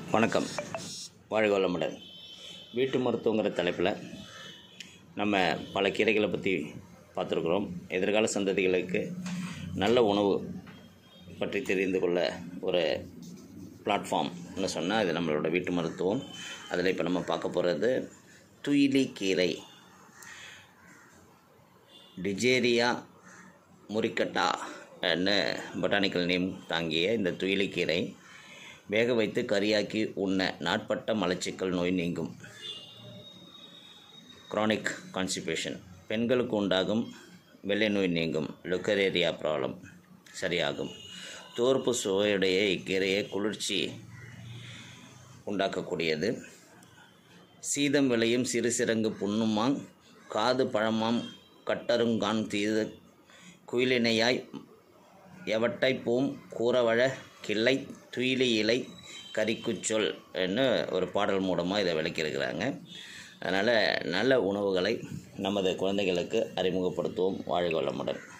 வணக்கம். வாழ்க வளமுடன். வீட்டு மருத்துவங்கிற தலைப்பில் நம்ம பல கீரைகளை பற்றி பார்த்துருக்குறோம். எதிர்கால சந்ததிகளுக்கு நல்ல உணவு பற்றி தெரிந்து கொள்ள ஒரு பிளாட்ஃபார்ம்னு சொன்னால் இது நம்மளோட வீட்டு மருத்துவம். அதில் இப்போ நம்ம பார்க்க போகிறது துயிலி கீரை, டிஜேரியா முரிக்கட்டா பொட்டானிக்கல் நேம் தாங்கிய இந்த துயிலி கீரை வேக வைத்து கறியாக்கி உண்ண நாட்பட்ட மலச்சிக்கல் நோய் நீங்கும். குரானிக் கான்ஸ்டிபேஷன், பெண்களுக்கு உண்டாகும் வெள்ளை நோய் நீங்கும். லுக்கரேரியா ப்ராப்ளம் சரியாகும். தோற்பு சுவையுடைய இக்கீரையை குளிர்ச்சி உண்டாக்கக்கூடியது. சீதம் விளையும் சிறு சிறங்கு புண்ணுமாங் காது பழமாம் கட்டருங்கான் தீது குயிலினையாய் எவட்டை பூம் கூறவழ கிள்ளை துயிலி இலை கறிக்குச்சொல் என்று ஒரு பாடல் மூலமாக இதை விளக்கியிருக்கிறாங்க. அதனால் நல்ல உணவுகளை நமது குழந்தைகளுக்கு அறிமுகப்படுத்துவோம். வாழ்க வளமுடன்.